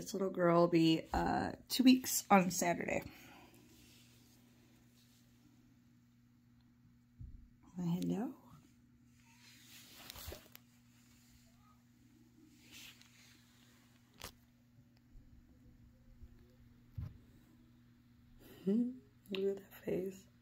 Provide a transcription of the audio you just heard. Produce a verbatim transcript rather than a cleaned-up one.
this little girl will be uh, two weeks on Saturday. Well, hello. Look at that face.